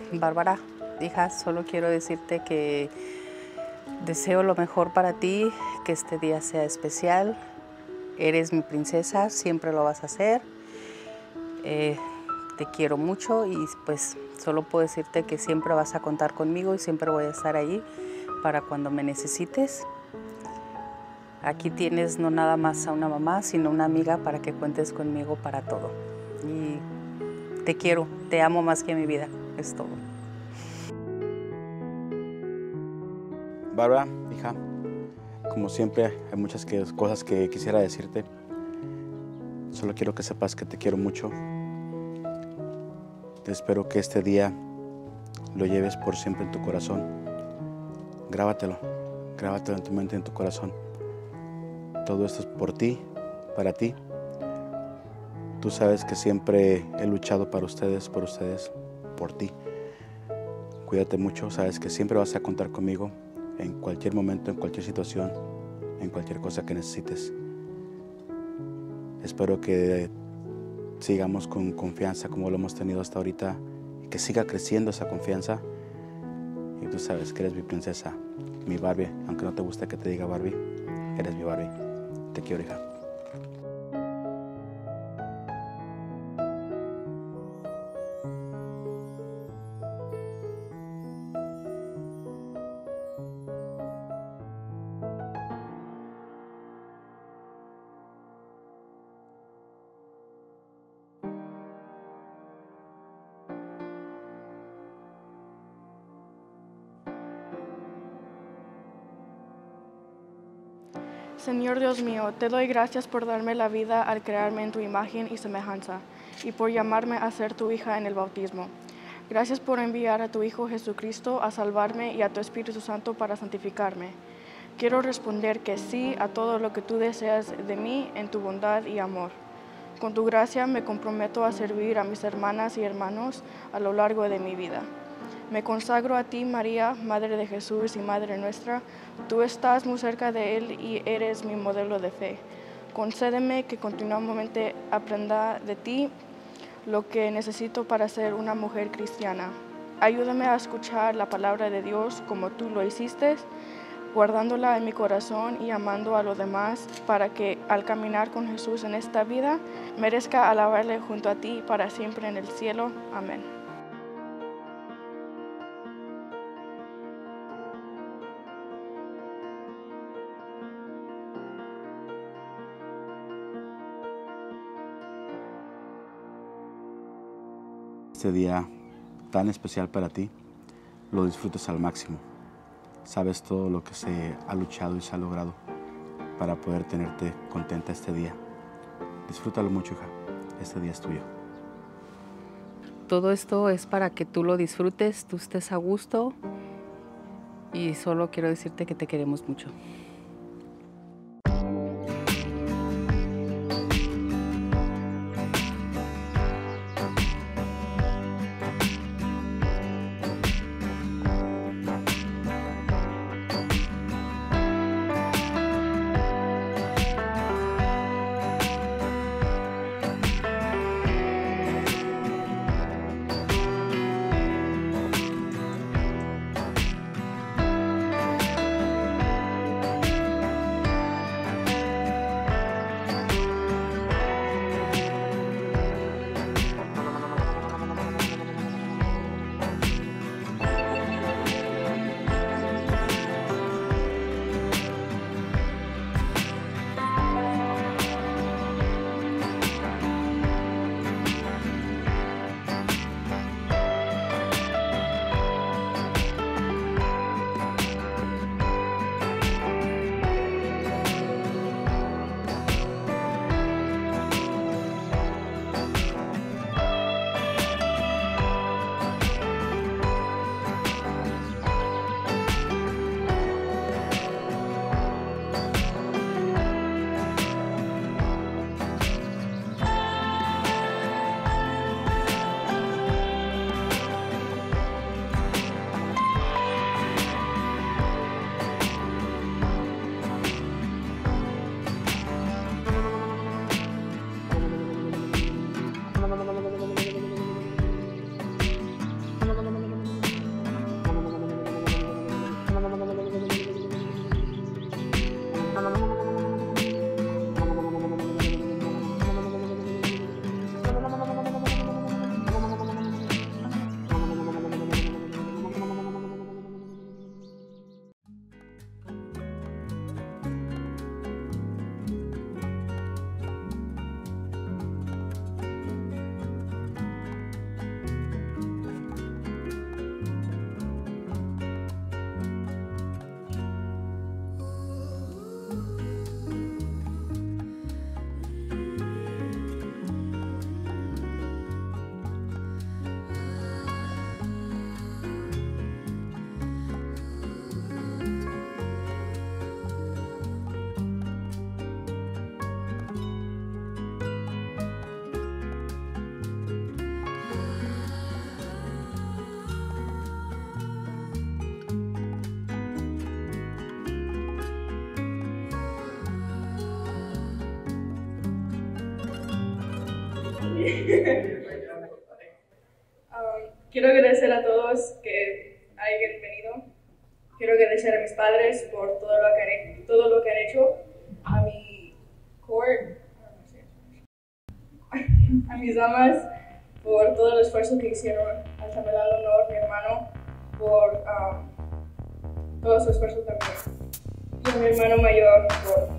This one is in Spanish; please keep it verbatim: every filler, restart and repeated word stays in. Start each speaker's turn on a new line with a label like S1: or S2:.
S1: Bárbara, hija, solo quiero decirte que deseo lo mejor para ti, que este día sea especial. Eres mi princesa, siempre lo vas a hacer. Eh, te quiero mucho y pues solo puedo decirte que siempre vas a contar conmigo y siempre voy a estar ahí para cuando me necesites. Aquí tienes no nada más a una mamá, sino una amiga para que cuentes conmigo para todo. Y te quiero, te amo más que mi vida, es todo.
S2: Bárbara, hija, como siempre hay muchas que, cosas que quisiera decirte. Solo quiero que sepas que te quiero mucho. Te espero que este día lo lleves por siempre en tu corazón. Grábatelo, grábatelo en tu mente, en tu corazón. Todo esto es por ti, para ti. Tú sabes que siempre he luchado para ustedes, por ustedes, por ti. Cuídate mucho, sabes que siempre vas a contar conmigo en cualquier momento, en cualquier situación, en cualquier cosa que necesites. Espero que sigamos con confianza como lo hemos tenido hasta ahorita y que siga creciendo esa confianza. Y tú sabes que eres mi princesa, mi Barbie, aunque no te guste que te diga Barbie, eres mi Barbie. Te quiero, hija.
S3: Señor Dios mío, te doy gracias por darme la vida al crearme en tu imagen y semejanza, y por llamarme a ser tu hija en el bautismo. Gracias por enviar a tu Hijo Jesucristo a salvarme y a tu Espíritu Santo para santificarme. Quiero responder que sí a todo lo que tú deseas de mí en tu bondad y amor. Con tu gracia me comprometo a servir a mis hermanas y hermanos a lo largo de mi vida. Me consagro a ti, María, Madre de Jesús y Madre nuestra. Tú estás muy cerca de Él y eres mi modelo de fe. Concédeme que continuamente aprenda de ti lo que necesito para ser una mujer cristiana. Ayúdame a escuchar la palabra de Dios como tú lo hiciste, guardándola en mi corazón y amando a los demás, para que al caminar con Jesús en esta vida, merezca alabarle junto a ti para siempre en el cielo. Amén.
S2: Este día tan especial para ti, lo disfrutes al máximo. Sabes todo lo que se ha luchado y se ha logrado para poder tenerte contenta este día. Disfrútalo mucho, hija. Este día es tuyo.
S1: Todo esto es para que tú lo disfrutes, tú estés a gusto y solo quiero decirte que te queremos mucho.
S3: Um, quiero agradecer a todos que hayan venido. Quiero agradecer a mis padres por todo lo que han, todo lo que han hecho, a mi court, a mis amas por todo el esfuerzo que hicieron, al chambelán Honor, mi hermano, por um, todo su esfuerzo también, y a mi hermano mayor por